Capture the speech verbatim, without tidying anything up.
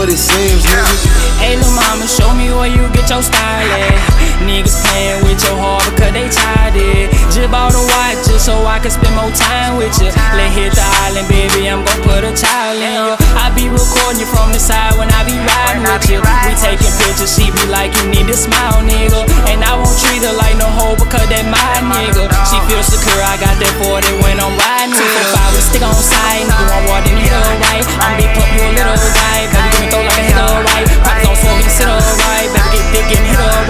what it seems, nigga. Hey, lil' mama, show me where you get your style at. Niggas playing with your heart because they tired it. Just bought a watch just so I can spend more time with you. Let's hit the island, baby, I'm gon' put a towel in you. I be recording you from the side when I be riding with you. We taking pictures, she be like, you need to smile, nigga. And I won't treat her like no hoe because that my nigga. She feels secure, I got that forty when I'm riding with her. Five, we stick on side, nigga, want water and hit her right. I'm big pump, you a little guy, baby, give me throw like a hit her right. Pockets on so he sit her right, baby, get thick and hit her right.